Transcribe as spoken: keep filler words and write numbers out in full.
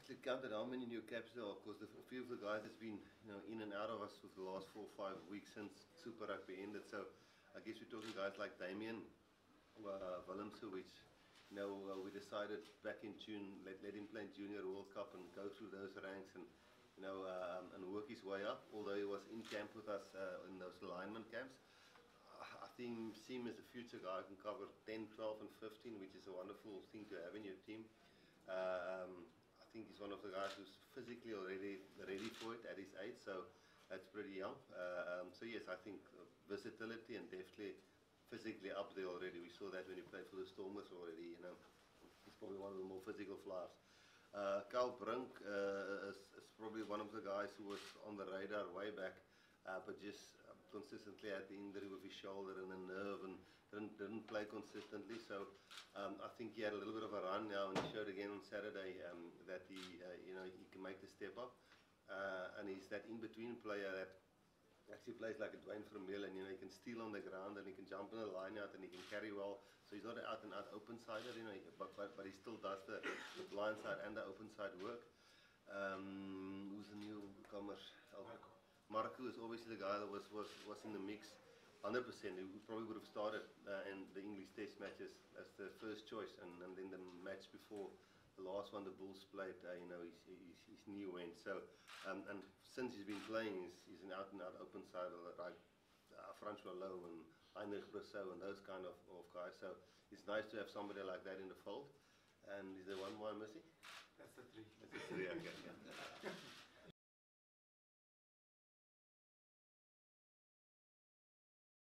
actually counted how many new caps there are, because a few of the guys has been, you know, in and out of us for the last four or five weeks since Super Rugby ended. So I guess we're talking guys like Damian uh, Willemse, which, you know, uh, we decided back in June, let, let him play in Junior World Cup and go through those ranks and, you know, um, and work his way up. Although he was in camp with us uh, in those alignment camps, I think see him as a future guy who can cover ten, twelve and fifteen, which is a wonderful thing to have in your team. Um, I think he's one of the guys who's physically already ready for it at his age, so that's pretty young. Uh, um, so yes, I think versatility and definitely physically up there already. We saw that when he played for the Stormers already, you know. He's probably one of the more physical flyers. Uh, Cyle Brink uh, is, is probably one of the guys who was on the radar way back, uh, but just uh, consistently had the injury with his shoulder and the nerve and didn't, didn't play consistently. So um, I think he had a little bit of a run now and he showed again on Saturday um, that he, uh, you know, he can make the step up. Uh, and he's that in-between player that actually plays like a Dwayne Vermeulen, and you know, he can steal on the ground and he can jump in the line out and he can carry well. So he's not an out and out open sider, you know, but, but, but he still does the, the blind side and the open side work. Um, who's the newcomer? Marco. Marco is obviously the guy that was, was, was in the mix one hundred percent. He probably would have started uh, in the English Test matches as the first choice, and, and then the match before the last one the Bulls played, uh, you know, his, his, his knee went. So, um, and since he's been playing, he's, he's an out and out open side like uh, Francois Lowe and Heinrich Brosseau and those kind of, of guys. So it's nice to have somebody like that in the fold. And is there one more I'm missing? That's the three. That's the three, okay. Yeah.